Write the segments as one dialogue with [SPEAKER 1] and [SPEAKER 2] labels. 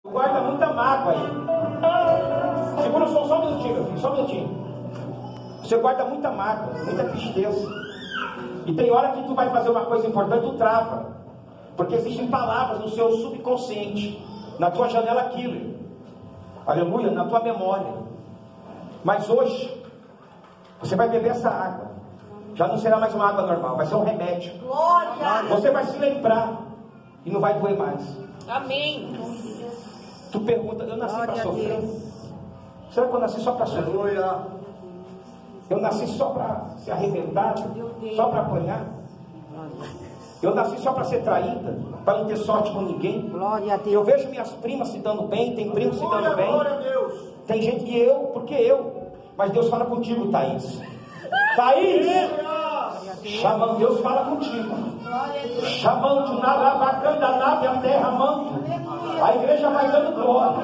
[SPEAKER 1] Guarda muita mágoa aí. Segura o som só um minutinho, meu filho, só um minutinho. Você guarda muita mágoa, muita tristeza. E tem hora que tu vai fazer uma coisa importante, tu trava. Porque existem palavras no seu subconsciente, na tua janela killer. Aleluia, na tua memória. Mas hoje, você vai beber essa água. Já não será mais uma água normal, vai ser um remédio.
[SPEAKER 2] Glória.
[SPEAKER 1] Você vai se lembrar e não vai doer mais.
[SPEAKER 2] Amém.
[SPEAKER 1] Tu pergunta, eu nasci para sofrer? Será que eu nasci só para sofrer? Eu nasci só para ser arrebentado? Só para apanhar? Eu nasci só para ser traída? Para não ter sorte com ninguém?
[SPEAKER 3] Glória a Deus.
[SPEAKER 1] Eu vejo minhas primas se dando bem, tem primos se dando bem. Tem gente que porque eu. Mas Deus fala contigo, Thaís. Thaís! Chamando, Deus fala contigo. Chamando na lavacanda, nave, a terra, manto. A igreja vai dando glória.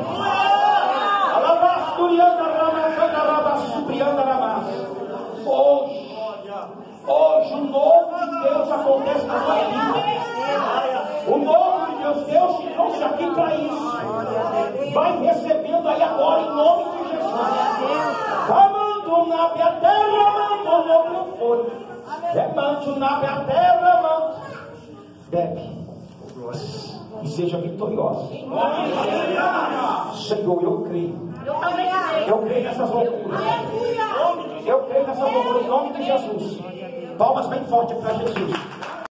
[SPEAKER 1] Hoje o novo de Deus acontece na tua vida. O novo de Deus te trouxe aqui para isso. Vai recebendo aí agora em nome de Jesus. Amando na terra, amando no profundo. Remando na terra, amando. Bebe. E seja vitoriosa. Senhor, eu creio. Eu creio nessas loucuras. Eu creio nessas loucuras em nome de Jesus. Palmas bem forte para Jesus.